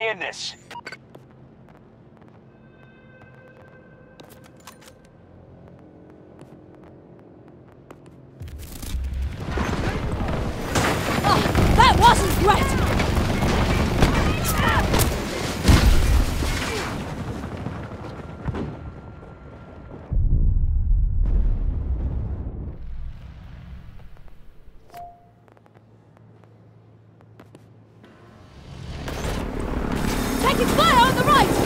in this. Oh, that wasn't great! Taking fire on the right!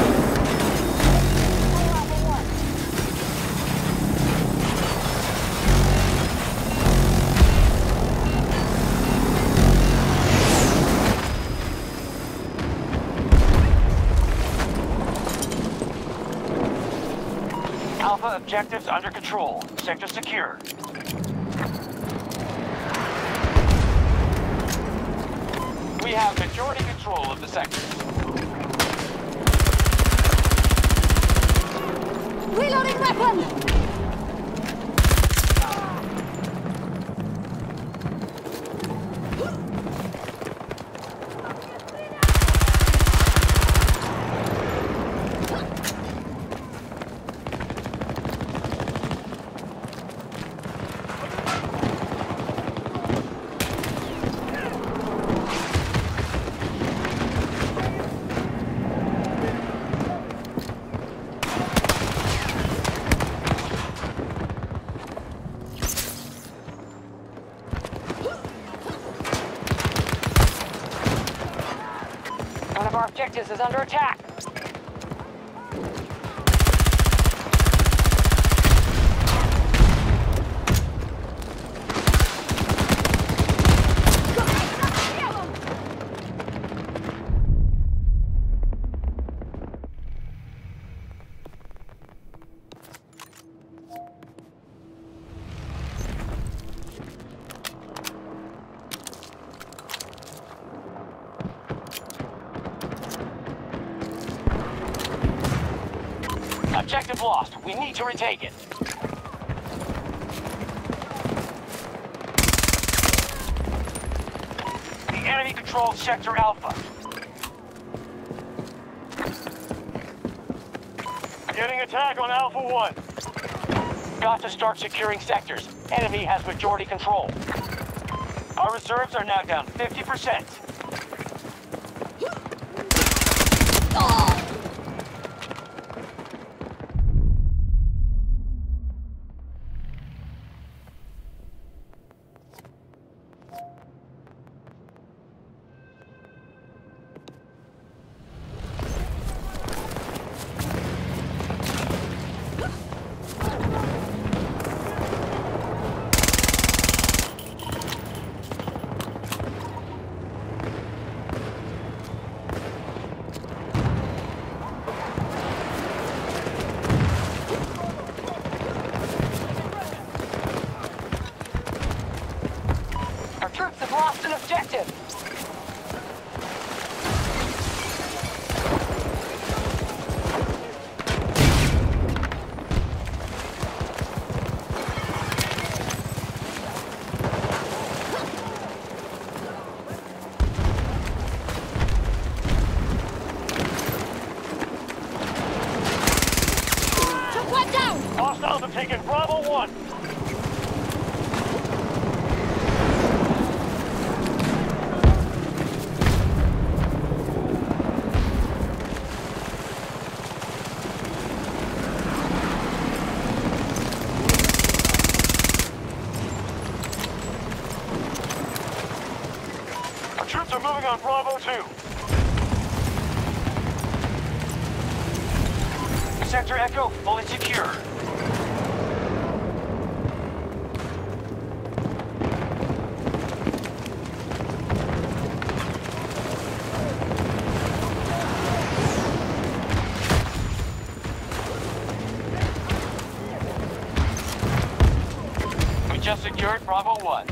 Alpha objectives under control. Sector secure. We have majority control of the sector. Reloading weapon! One of our objectives is under attack. Objective lost. We need to retake it. The enemy controls Sector Alpha. Getting attack on Alpha 1. Got to start securing sectors. Enemy has majority control. Our reserves are now down 50%. Our troops have lost an objective. Took one down! Hostiles have taken Bravo 1. Our troops are moving on Bravo 2. Sector Echo fully secure. We just secured Bravo 1.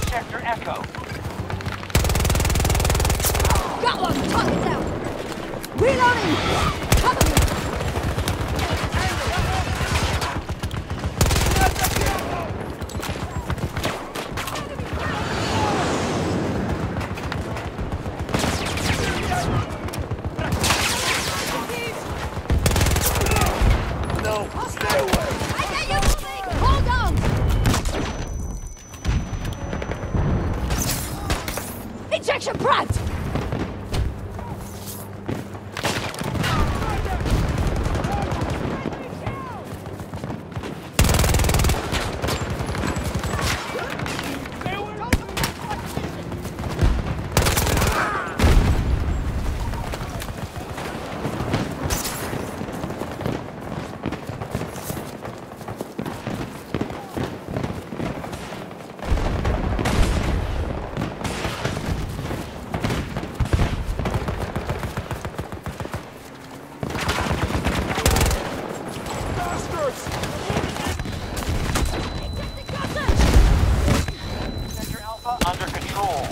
Sector Echo. Got one! Target down! Reloading! Cover me! No, stay away! I get you moving! Hold on! Ejection plant! Sector Alpha under control.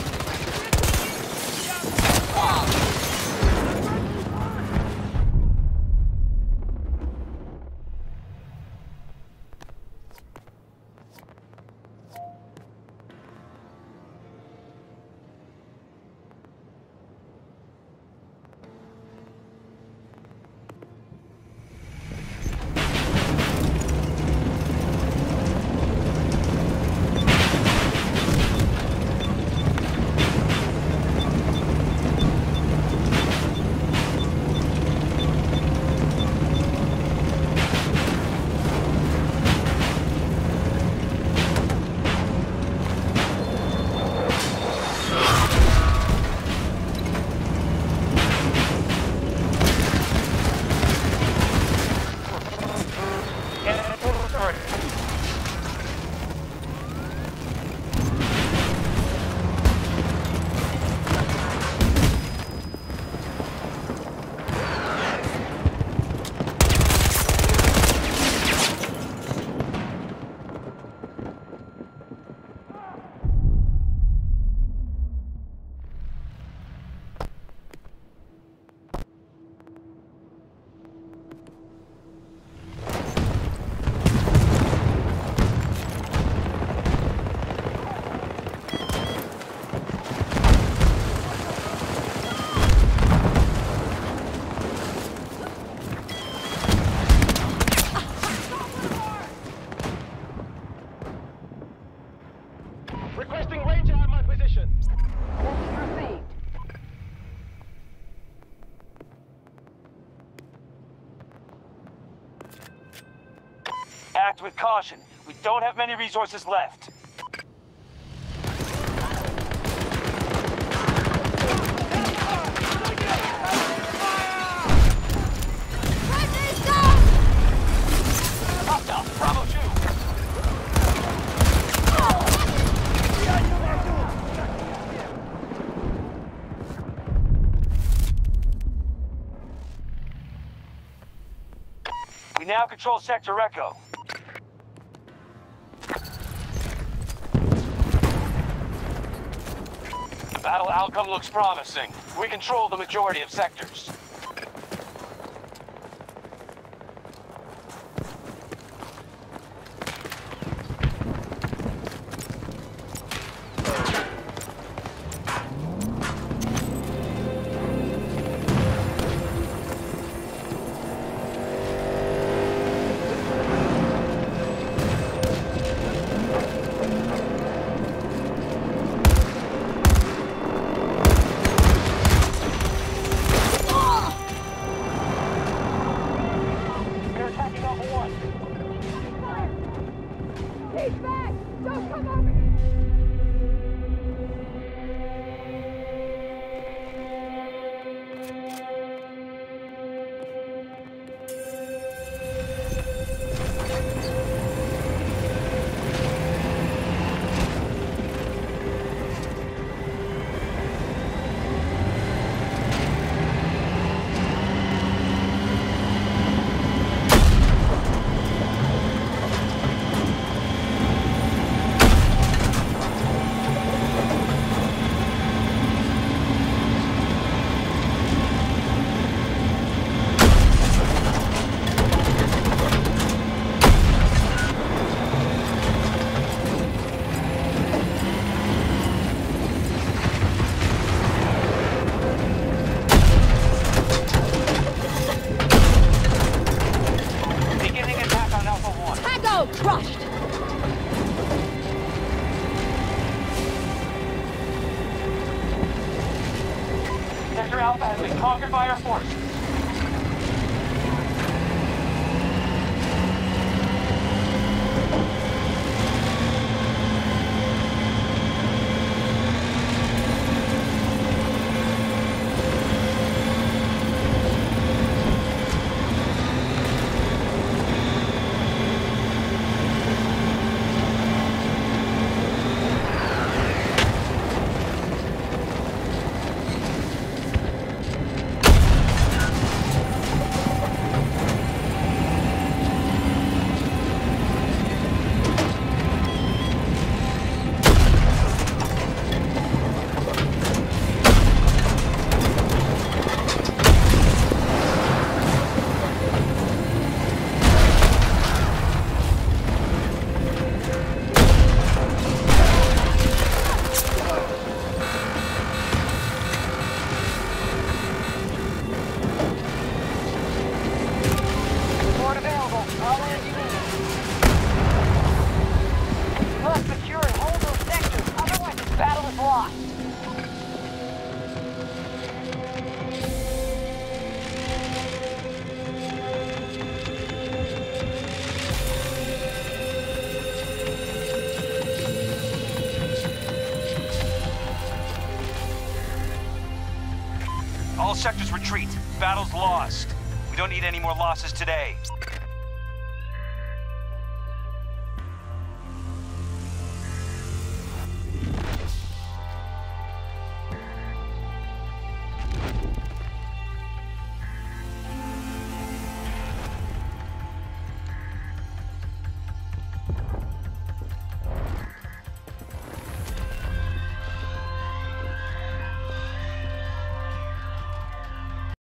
Requesting ranger at my position. Message received. Act with caution. We don't have many resources left. Friendly's down! Hostile, Bravo 2. We now control Sector Echo. The battle outcome looks promising. We control the majority of sectors. Sector Alpha has been conquered by our force. Support available. I'll land you in. You must secure and hold those sectors, otherwise this battle is lost. All sectors retreat. Battle's lost. We don't need any more losses today.